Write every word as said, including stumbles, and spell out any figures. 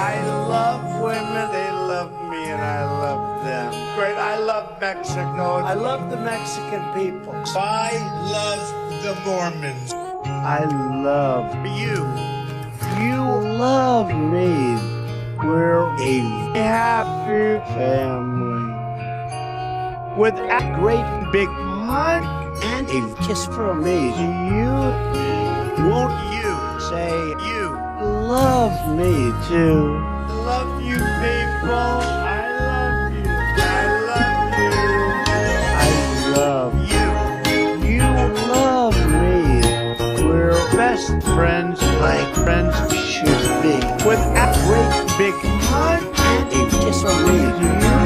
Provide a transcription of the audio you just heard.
I love women, they love me, and I love them. Great, I love Mexico. I love the Mexican people. I love the Mormons. I love you. You love me. We're a happy family. With a great big hug and a kiss from me. You, won't you say you love me too? I love you, people. I love you. I love you. I love you. You love me. We're best friends like friends should be. With a great big hug and a kiss from me.